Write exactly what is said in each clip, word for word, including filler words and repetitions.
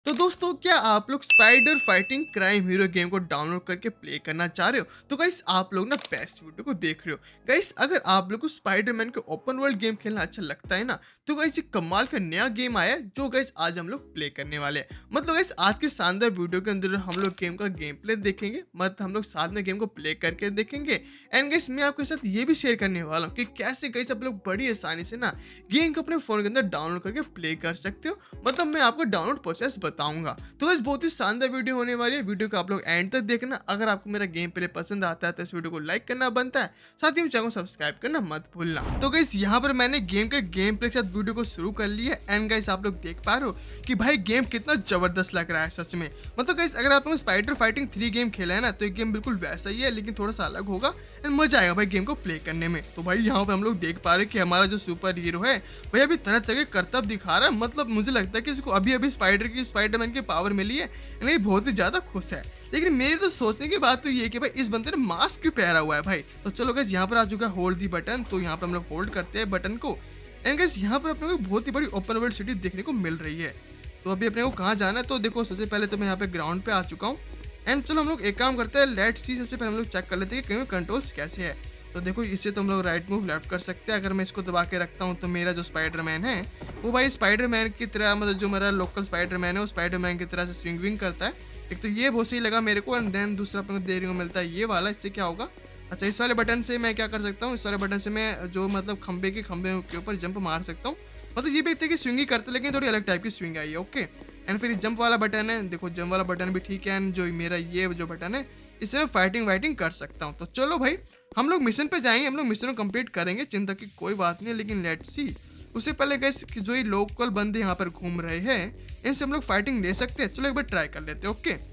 तो दोस्तों, क्या आप लोग spider fighting crime hero game को डाउनलोड करके प्ले करना चाह रहे हो? तो गाइस, आप लोग ना बेस्ट वीडियो को देख रहे हो। गाइस, अगर आप लोग को स्पाइडरमैन के ओपन वर्ल्ड गेम खेलना अच्छा लगता है ना, तो गाइस ये कमाल का नया गेम आया है जो गाइस आज हम लोग प्ले करने वाले हैं। मतलब गाइस, आज के शानदार वीडियो के अंदर हम लोग गेम का गेम प्ले देखेंगे, मतलब हम लोग साथ में गेम को प्ले करके देखेंगे। एंड गाइस, मैं आपके साथ ये भी शेयर करने वाला हूँ कि कैसे गाइस आप लोग बड़ी आसानी से ना गेम को अपने फोन के अंदर डाउनलोड करके प्ले कर सकते हो। मतलब मैं आपको डाउनलोड प्रोसेस बताऊंगा। तो बस बहुत ही शानदार वीडियो होने वाली है। वीडियो को आप लोग एंड तक देखना। अगर आपको मेरा गेम प्ले पसंद आता है तो इस वीडियो को लाइक करना बनता है, साथ ही चैनल को सब्सक्राइब करना मत भूलना। तो गाइस, यहाँ पर मैंने गेम के गेम प्ले के साथ वीडियो को शुरू कर लिया है। एंड गाइस, आप लोग देख पा रहे हो कि भाई गेम कितना जबरदस्त लग रहा है सच में। मतलब गाइस, अगर आप लोग स्पाइडर फाइटिंग थ्री गेम खेला है ना, तो ये गेम बिल्कुल वैसा ही है, लेकिन थोड़ा सा अलग होगा। एंड मजा आएगा भाई गेम को प्ले करने में। तो भाई यहाँ पर हम लोग देख पा रहे हैं कि हमारा जो सुपर हीरो है भाई अभी तरह तरह के करतब दिखा रहा है। मतलब मुझे लगता है कि इसको अभी अभी स्पाइडर की स्पाइडरमैन की पावर मिली है, नहीं बहुत ही ज्यादा खुश है। लेकिन मेरी तो सोचने की बात तो ये है कि भाई इस बंदे ने मास्क क्यों पहना हुआ है भाई। तो चलो गाइस, यहाँ पर आ चुका है होल्ड दी बटन। तो यहाँ पर हम लोग होल्ड करते हैं बटन को। एंड गाइस, यहाँ पर अपने को बहुत ही बड़ी ओपन वर्ल्ड सिटी देखने को मिल रही है। तो अभी अपने को कहाँ जाना है, तो देखो सबसे पहले तो मैं यहाँ पे ग्राउंड पे आ चुका हूँ। एंड चलो हम लोग एक काम करते हैं, लेट सी सबसे पहले हम लोग चेक कर लेते हैं कि कंट्रोल्स कैसे है। तो देखो, इससे तो हम लोग राइट मूव लेफ्ट कर सकते हैं। अगर मैं इसको दबा के रखता हूँ तो मेरा जो स्पाइडरमैन है वो भाई स्पाइडरमैन की तरह, मतलब जो मेरा लोकल स्पाइडरमैन है वो स्पाइडरमैन की तरह से स्विंग विंग करता है। एक तो ये बहुत सही लगा मेरे को। एंड देन दूसरा अपने को देखने को मिलता है ये वाला। इससे क्या होगा, अच्छा इस वाले बटन से मैं क्या कर सकता हूँ, इस वाले बटन से मैं जो मतलब खंबे के खंबे के ऊपर जंप मार सकता हूँ। मतलब ये भी एक तरीके की स्विंग ही करते, लेकिन थोड़ी अलग टाइप की स्विंग आई है। ओके। एंड फिर जंप वाला बटन है, देखो जंप वाला बटन भी ठीक है। एंड जो मेरा ये जो बटन है इससे मैं फाइटिंग वाइटिंग कर सकता हूँ। तो चलो भाई, हम लोग मिशन पे जाएंगे, हम लोग मिशन को कंप्लीट करेंगे, चिंता की कोई बात नहीं है। लेकिन लेट्स सी, उससे पहले गाइस जो ये लोकल बंदे यहाँ पर घूम रहे हैं इनसे हम लोग फाइटिंग ले सकते हैं। चलो एक बार ट्राई कर लेते हैं। ओके,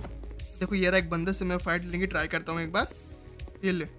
देखो ये रहा एक बंदे से मैं फाइट लेंगे, ट्राई करता हूँ एक बार। ये ले,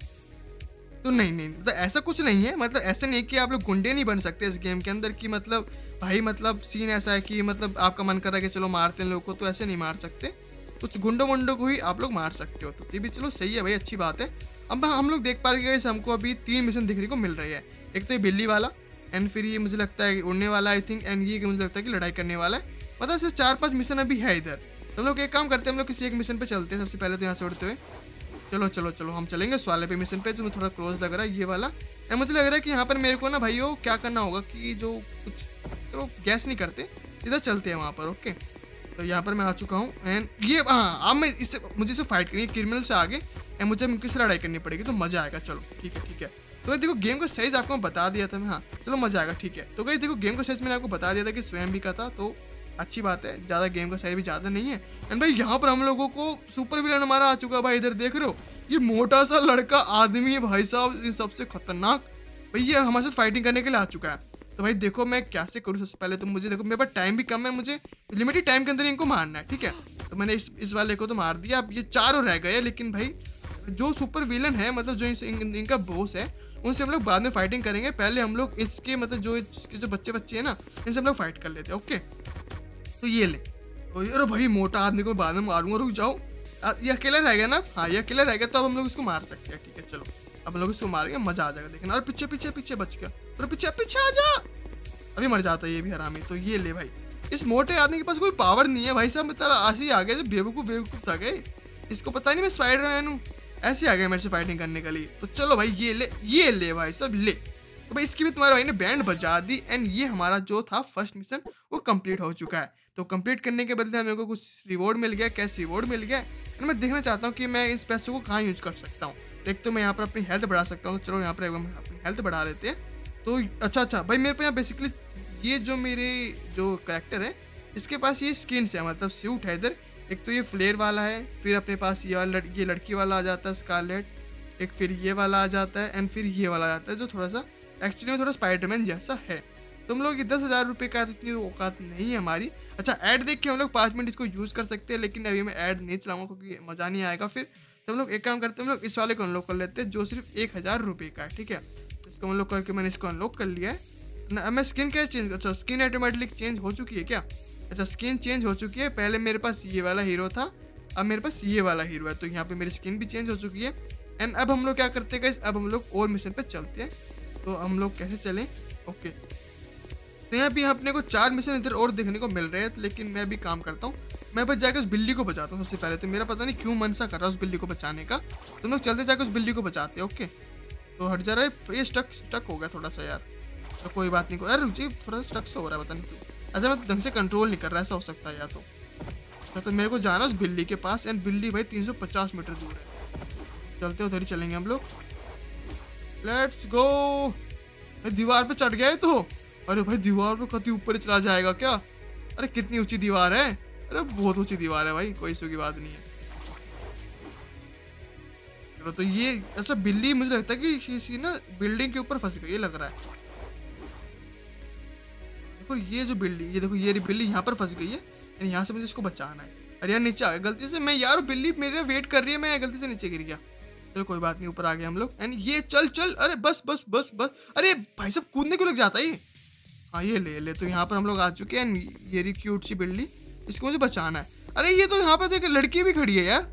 तो नहीं नहीं मतलब ऐसा कुछ नहीं है। मतलब ऐसा नहीं कि आप लोग गुंडे नहीं बन सकते इस गेम के अंदर की, मतलब भाई मतलब सीन ऐसा है कि मतलब आपका मन कर रहा है कि चलो मारते हैं लोगों को, तो ऐसे नहीं मार सकते। कुछ गुंडों वुंडों को ही आप लोग मार सकते हो। तो ये भी चलो सही है भाई, अच्छी बात है। अब हम लोग देख पा रहे हैं हमको अभी तीन मिशन देखने को मिल रही है। एक तो ये बिल्ली वाला, एंड फिर ये मुझे लगता है उड़ने वाला आई थिंक, एंड ये मुझे लगता है कि लड़ाई करने वाला है। मतलब सिर्फ चार पांच मिशन अभी है इधर। तो हम लोग एक काम करते हैं, हम लोग किसी एक मिशन पे चलते हैं सबसे पहले तो यहाँ से उड़ते हुए। चलो चलो चलो हम चलेंगे उस वाले पे मिशन पे जो थोड़ा क्लोज लग रहा है, ये वाला। एंड मुझे लग रहा है कि यहाँ पर मेरे को ना भाइयों क्या करना होगा कि जो कुछ चलो गैस नहीं करते, इधर चलते हैं वहाँ पर। ओके, तो यहाँ पर मैं आ चुका हूँ। एंड ये हाँ, अब मैं इससे मुझे इससे फाइट करनी है, क्रिमिनल से आगे। एंड मुझे इनकी से लड़ाई करनी पड़ेगी, तो मजा आएगा। चलो ठीक है ठीक है। तो देखो गेम का साइज आपको बता दिया था मैं। हाँ चलो मजा आएगा, ठीक है। तो गाइस देखो गेम का साइज मैंने आपको बता दिया था कि स्वयं भी का था, तो अच्छी बात है। ज़्यादा गेम का साइज भी ज़्यादा नहीं है। एंड भाई यहाँ पर हम लोगों को सुपर विलन हमारा आ चुका है भाई। इधर देख रहे हो, ये मोटा सा लड़का आदमी है भाई साहब, ये सबसे खतरनाक भाई, ये हमारे साथ फाइटिंग करने के लिए आ चुका है। तो भाई देखो मैं कैसे करूँ। सबसे पहले तो मुझे देखो मेरे पास टाइम भी कम है, मुझे लिमिटेड टाइम के अंदर इनको मारना है, ठीक है। तो मैंने इस इस वाले को तो मार दिया। अब ये चारों रह गए, लेकिन भाई जो सुपर विलन है, मतलब जो इन, इनका बॉस है, उनसे हम लोग बाद में फाइटिंग करेंगे। पहले हम लोग इसके मतलब जो इसके जो बच्चे बच्चे हैं ना, इनसे हम लोग फाइट कर लेते हैं। ओके, तो ये ले। अरे भाई मोटा आदमी को बाद में मारूंगा, रुक जाओ। ये अकेला रहेगा ना, हाँ ये अकेला रहेगा, तो अब हम लोग इसको मार सकते हैं। ठीक है चलो, अब हम लोग इसको मारेंगे, मजा आ जाएगा देखना। और पीछे पीछे पीछे बच गया, और पीछे पीछे आ जा, अभी मर जाता है ये भी हरामी। तो ये ले भाई, इस मोटे आदमी के पास कोई पावर नहीं है भाई साहब, मैं तेरा ऐसे ही आ गया, जब बेवकूफ बेवकूफ था गए, इसको पता नहीं मैं स्पाइडरमैन हूँ, ऐसे आ गया मेरे से फाइटिंग करने के लिए। तो चलो भाई ये ले, ये ले भाई सब ले। तो भाई इसकी भी तुम्हारे भाई ने बैंड बजा दी। एंड ये हमारा जो था फर्स्ट मिशन वो कंप्लीट हो चुका है। तो कंप्लीट करने के बदले मेरे को कुछ रिवॉर्ड मिल गया। कैसे रिवॉर्ड मिल गया, एंड मैं देखना चाहता हूँ कि मैं इस पैसों को कहाँ यूज कर सकता हूँ। तो एक तो मैं यहाँ पर अपनी हेल्थ बढ़ा सकता हूँ, तो चलो यहाँ पर अपनी हेल्थ बढ़ा लेते हैं। तो अच्छा अच्छा भाई, मेरे पे यहाँ बेसिकली ये जो मेरे जो करेक्टर है इसके पास ये स्किन्स है, मतलब सूट है इधर। एक तो ये फ्लेयर वाला है, फिर अपने पास ये वाला ये लड़की वाला आ जाता है स्कारलेट, एक फिर ये वाला आ जाता है, एंड फिर ये वाला आ जाता है जो थोड़ा सा एक्चुअली में थोड़ा स्पाइडरमैन जैसा है। तुम लोग ये दस हज़ार रुपये का, तो इतनी औकात नहीं है हमारी। अच्छा ऐड देख के हम लोग पाँच मिनट इसको यूज़ कर सकते हैं, लेकिन अभी मैं ऐड नहीं चलाऊंगा क्योंकि मज़ा नहीं आएगा फिर। तो हम लोग एक काम करते हैं, हम लोग इस वाले को अनलॉक कर लेते हैं जो सिर्फ एक हज़ार रुपये का है, ठीक है। इसको अनलॉक करके मैंने इसको अनलॉक कर लिया है ना। मैं स्किन क्या चेंज, अच्छा स्किन ऑटोमेटिकली चेंज हो चुकी है क्या? अच्छा स्किन चेंज हो चुकी है। पहले मेरे पास ये वाला हीरो था, अब मेरे पास ये वाला हीरो है, तो यहाँ पे मेरी स्किन भी चेंज हो चुकी है। एंड अब हम लोग क्या करते हैं गाइस, अब हम लोग और मिशन पे चलते हैं। तो हम लोग कैसे चलें, ओके सकते हैं। अभी अपने को चार मिशन इधर और देखने को मिल रहे हैं, लेकिन मैं अभी काम करता हूँ। मैं बस जाकर उस बिल्ली को बचाता हूँ सबसे पहले। तो मेरा पता नहीं क्यों मन सा कर रहा है उस बिल्ली को बचाने का। तो लोग चलते जाकर उस बिल्ली को बचाते हैं। ओके, तो हट जा रहा है ये, स्टक स्टक हो गया थोड़ा सा यार। तो कोई बात नहीं, यार रुचि थोड़ा सा स्टक सा हो रहा है, पता नहीं क्यों। अच्छा मैं ढंग से कंट्रोल नहीं कर रहा, ऐसा हो सकता है या तो। अच्छा तो मेरे को जाना उस बिल्ली के पास, एंड बिल्ली भाई तीन सौ पचास मीटर दूर है। चलते उधर ही चलेंगे हम लोग। Let's go. भाई दीवार पे चढ़ गया है तो। अरे भाई दीवार पे कति ऊपर ही चला जाएगा क्या? अरे कितनी ऊंची दीवार है, अरे बहुत ऊंची दीवार है भाई, कोई इशू की बात नहीं है। चलो तो ये अच्छा बिल्ली मुझे लगता है कि इसी ना बिल्डिंग के ऊपर फंस गई, ये लग रहा है। देखो ये जो बिल्डिंग, ये देखो ये बिल्ली यहाँ पर फंस गई है, यानी यहाँ से मुझे इसको बचाना है। अरे यार नीचे आ गया गलती से मैं यार, बिल्ली मेरे वेट कर रही है, मैं गलती से नीचे गिर गया। चलो कोई बात नहीं, ऊपर आ गए हम लोग। एंड ये चल चल, अरे बस बस बस बस, अरे भाई साहब कूदने को लग जाता है ये। हाँ ये ले ले, तो यहाँ पर हम लोग आ चुके हैं। ये रही क्यूट सी बिल्ली, इसको मुझे बचाना है। अरे ये तो यहाँ पर तो एक लड़की भी खड़ी है यार।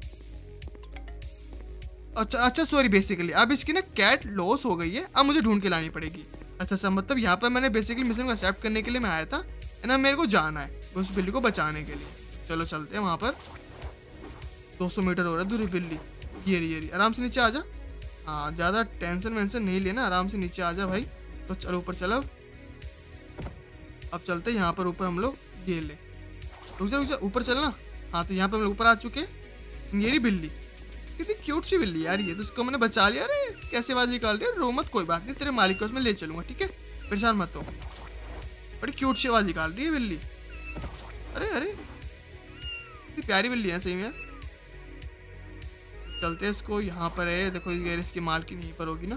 अच्छा अच्छा सॉरी, बेसिकली अब इसकी ना कैट लॉस हो गई है, अब मुझे ढूंढ के लानी पड़ेगी। अच्छा अच्छा, मतलब यहाँ पर मैंने बेसिकली मिशन को एक्सेप्ट करने के लिए मैं आया था, ना मेरे को जाना है उस बिल्ली को बचाने के लिए। चलो चलते हैं वहाँ पर। दो सौ मीटर हो रहा है दूर बिल्ली। ये रही ये रही, आराम से नीचे आ जा। हाँ ज़्यादा टेंशन वेंशन नहीं लेना, आराम से नीचे आ जा भाई। तो चलो ऊपर चलो, अब चलते हैं यहाँ पर ऊपर हम लोग। ये ले, रुक जा रुक जा, ऊपर चलना। हाँ तो यहाँ पर हम लोग ऊपर आ चुके हैं। ये रही बिल्ली, कितनी क्यूट सी बिल्ली यार ये, तो उसको मैंने बचा लिया। अरे कैसे आवाज निकाल रही है, रो मत, कोई बात नहीं, तेरे मालिक को उसमें ले चलूंगा, ठीक है, परेशान मत हो। बड़ी क्यूट सी आवाज निकाल रही है बिल्ली। अरे अरे कितनी प्यारी बिल्ली है सही में यार। चलते हैं इसको, यहाँ पर है देखो, इसकी मालकिन यहीं पर होगी ना।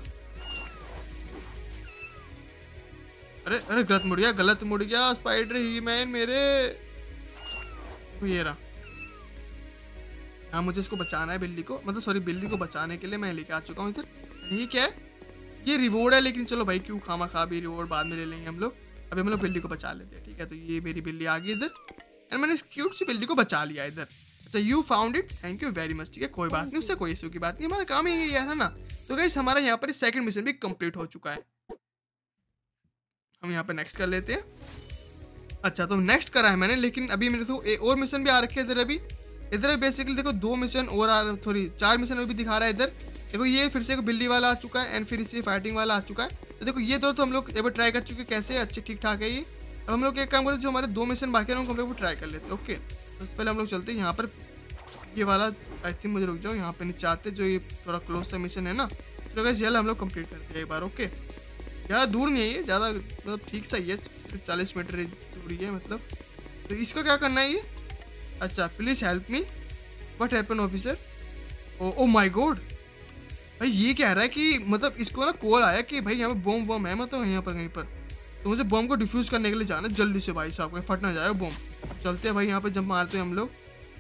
अरे अरे गलत मुड़ गया, गलत मुड़ गया स्पाइडर ही मैन मेरे। ये रहा, हाँ मुझे इसको बचाना है बिल्ली को, मतलब सॉरी बिल्ली को बचाने के लिए मैं लेके आ चुका हूँ इधर। ये क्या है, ये रिवॉर्ड है, लेकिन चलो भाई क्यों खामा खा भी, रिवॉर्ड बाद में ले लेंगे हम लोग। अभी हम लोग बिल्ली को बचा लेते हैं, ठीक है। तो ये मेरी बिल्ली आ गई इधर, एंड मैंने इस क्यूट सी बिल्ली को बचा लिया इधर। अच्छा you found it, thank you very much, ठीक है कोई बात नहीं, उससे कोई इशू की बात नहीं, हमारा काम ही यही है ना। तो गाइस हमारा यहाँ पर सेकंड मिशन भी कंप्लीट हो चुका है। हम यहाँ पर नेक्स्ट कर लेते हैं। अच्छा तो नेक्स्ट करा है मैंने, लेकिन अभी मेरे को एक और मिशन भी आ रखे हैं इधर। अभी इधर बेसिकली देखो दो मिशन और आ रहे, सॉरी चार मिशन अभी दिखा रहा है इधर। देखो ये फिर से एक बिल्ली वाला आ चुका है, एंड फिर इसे फाइटिंग वाला आ चुका है। तो देखो ये दो तो हम लोग एक बार ट्राई कर चुके, कैसे अच्छे ठीक ठाक है ये। अब हम लोग एक काम करते हैं, जो हमारे दो मिशन बाकी है हम लोग ट्राई कर लेते हैं। ओके तो पहले हम लोग चलते हैं यहाँ पर, ये वाला आई थिंक, मुझे रुक जाओ यहाँ पे नीचे आते, जो ये थोड़ा क्लोज सा मिशन है ना। तो गाइस ये हम लोग कंप्लीट करते हैं एक बार। ओके ज़्यादा दूर नहीं है ये, ज़्यादा मतलब ठीक सा ही है, सिर्फ चालीस मीटर दूरी है मतलब। तो इसका क्या करना है ये, अच्छा please help me, what happen officer. Oh oh my god, भाई ये कह रहा है कि मतलब इसको ना कॉल आया कि भाई यहाँ पे बॉम्ब वॉम्ब है, मतलब यहाँ पर कहीं पर, तो मुझे बॉम्ब को डिफ्यूज़ करने के लिए जाना है जल्दी से भाई साहब, कहीं फट ना जाए बॉम्ब। चलते हैं भाई यहाँ पे जब मारते हैं हम लोग।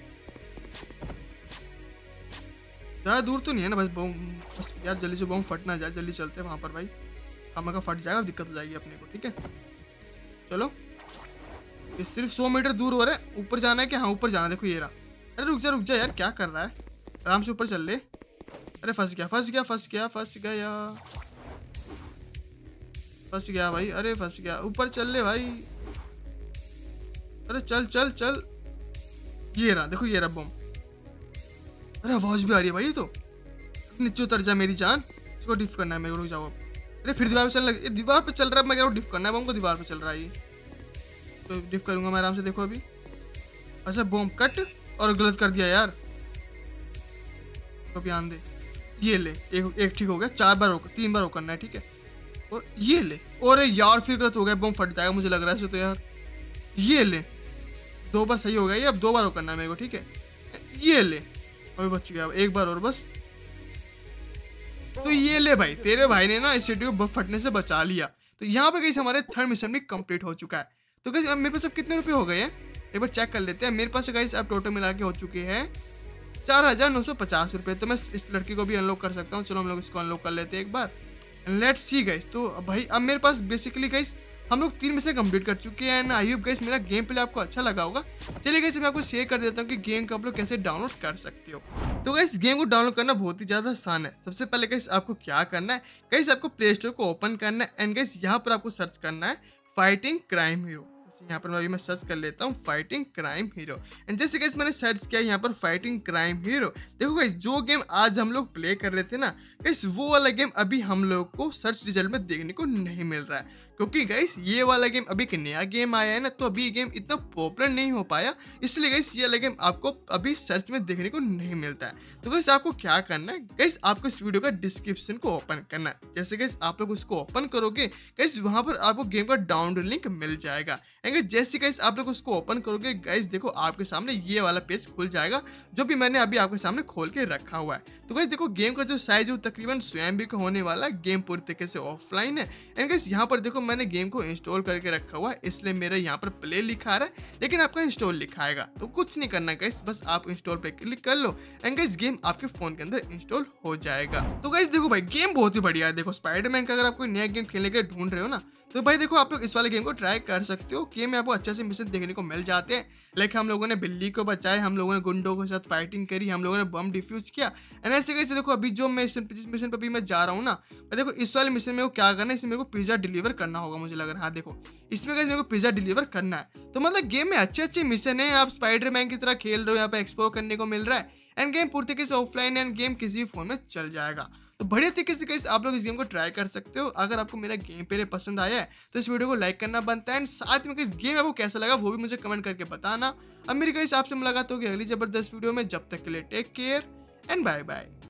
ज़्यादा दूर तो नहीं है ना, बस बॉम्ब बस यार जल्दी से बॉम्ब फट ना जाए, जल्दी चलते हैं वहाँ पर भाई, हम का फट जाएगा दिक्कत हो जाएगी अपने को, ठीक है। चलो ये सिर्फ सौ मीटर दूर हो रहा है, ऊपर जाना है क्या, हाँ ऊपर जाना है, देखो ये रहा। अरे रुक जा रुक जा यार, क्या कर रहा है, आराम से ऊपर चल ले। अरे फंस गया फंस गया फंस गया फंस गया फंस गया भाई, अरे फंस गया, ऊपर चल ले भाई, अरे चल चल चल। ये रहा देखो, ये रहा बम। अरे आवाज भी आ रही है भाई, ये तो नीचे उतर जा मेरी जान, इसको डिफ करना है मेरे को, रुक जाओ। अरे फिर दीवार पे चलने लगे, दीवार पे चल रहा है, मैं कह रहा हूँ डिफ करना है बम को, दीवार पे चल रहा है ये, तो डिफ करूंगा मैं आराम से, देखो अभी। अच्छा बॉम्ब कट, और गलत कर दिया यार, तो ध्यान दे। ये ले, एक एक ठीक हो गया, चार बार रोक, तीन बार रोक करना है, ठीक है। और ये ले, और यार फिर गलत हो गया, बम फट जाएगा मुझे लग रहा है तो यार। ये ले, दो बार सही हो गया ये, अब दो बार रोक करना है मेरे को, ठीक है। ये ले, अभी बच गया, एक बार और बस। तो ये ले भाई, तेरे भाई ने ना इस सिटी को बम फटने से बचा लिया। तो यहाँ पे गाइस हमारे थर्ड मिशन भी कंप्लीट हो चुका है। तो गाइस अब मेरे पास अब कितने रुपए हो गए हैं एक बार चेक कर लेते हैं। मेरे पास गाइस अब टोटल मिला के हो चुके हैं चार हजार नौ सौ पचास रुपये। तो मैं इस लड़की को भी अनलॉक कर सकता हूँ, चलो हम लोग इसको अनलॉक कर लेते हैं एक बार, लेट्स सी गाइस। तो भाई अब मेरे पास बेसिकली गाइस हम लोग तीन मिशन कंप्लीट कर चुके हैं। आई होप गाइस मेरा गेम प्ले आपको अच्छा लगा होगा। चलिए गाइस मैं आपको शेयर कर देता हूँ कि गेम को आप लोग कैसे डाउनलोड कर सकते हो। तो गाइस गेम को डाउनलोड करना बहुत ही ज़्यादा आसान है। सबसे पहले गाइस आपको क्या करना है, गाइस आपको प्ले स्टोर को ओपन करना है, एंड गाइस यहाँ पर आपको सर्च करना है फाइटिंग क्राइम हीरो। यहाँ पर अभी मैं सर्च कर लेता हूँ फाइटिंग क्राइम हीरो। एंड जैसे गाइस मैंने सर्च किया यहाँ पर फाइटिंग क्राइम हीरो, देखो गाइस जो गेम आज हम लोग प्ले कर रहे थे ना गाइस, वो वाला गेम अभी हम लोग को सर्च रिजल्ट में देखने को नहीं मिल रहा है, क्योंकि गाइस ये वाला गेम अभी एक नया गेम आया है ना, तो अभी ये गेम इतना पॉपुलर नहीं हो पाया, इसलिए गाइस ये वाला गेम आपको अभी सर्च में देखने को नहीं मिलता है। तो गाइस आपको क्या करना है, गाइस आपको इस वीडियो का डिस्क्रिप्शन को ओपन करना है। जैसे गाइस आप लोग उसको ओपन करोगे गाइस, वहां पर आपको गेम का डाउनलोड लिंक मिल जाएगा। एंड जैसे गाइस आप लोग उसको ओपन करोगे गाइस, देखो आपके सामने ये वाला पेज खुल जाएगा, जो भी मैंने अभी आपके सामने खोल के रखा हुआ है। तो गाइस देखो गेम का जो साइज है तकरीबन स्वयं भी का होने वाला है, गेम पूरी तरीके से ऑफलाइन है। एंड गाइस यहाँ पर देखो मैंने गेम को इंस्टॉल करके रखा हुआ है, इसलिए मेरा यहाँ पर प्ले लिखा आ रहा है, लेकिन आपका इंस्टॉल लिखा आएगा। तो कुछ नहीं करना गाइस, बस आप इंस्टॉल पे क्लिक कर लो एंड गाइस गेम आपके फोन के अंदर इंस्टॉल हो जाएगा। तो गाइस देखो भाई गेम बहुत ही बढ़िया है। देखो स्पाइडरमैन का अगर आप कोई नया गेम खेलने के लिए ढूंढ रहे हो ना, तो भाई देखो आप लोग इस वाले गेम को ट्राई कर सकते हो। गेम में आपको अच्छे से मिशन देखने को मिल जाते हैं, लाइक हम लोगों ने बिल्ली को बचाया, हम लोगों ने गुंडों के साथ फाइटिंग करी, हम लोगों ने बम डिफ्यूज किया। एंड ऐसे कैसे देखो अभी जो मैं जिस मिशन पे भी मैं जा रहा हूँ ना, मैं देखो इस वाले मिशन में को क्या करना है, इसमें मेरे को पिज्जा डिलीवर करना होगा मुझे लग रहा है। हाँ देखो इसमें कैसे मेरे को पिज्जा डिलीवर करना है। तो मतलब गेम में अच्छे अच्छे मिशन है, आप स्पाइडरमैन की तरह खेल रहे हो, यहाँ पे एक्सप्लोर करने को मिल रहा है। एंड गेम पूरी तरीके से ऑफलाइन एंड गेम किसी भी फोन में चल जाएगा। तो बढ़िया तरीके से गाइस आप लोग इस गेम को ट्राई कर सकते हो। अगर आपको मेरा गेम प्ले पसंद आया है तो इस वीडियो को लाइक करना बनता है, एंड साथ में इस गेम आपको कैसा लगा वो भी मुझे कमेंट करके बताना। अब मेरी गाइस आपसे मुलाकात होगी अगली जबरदस्त वीडियो में, जब तक के लिए take care and bye bye.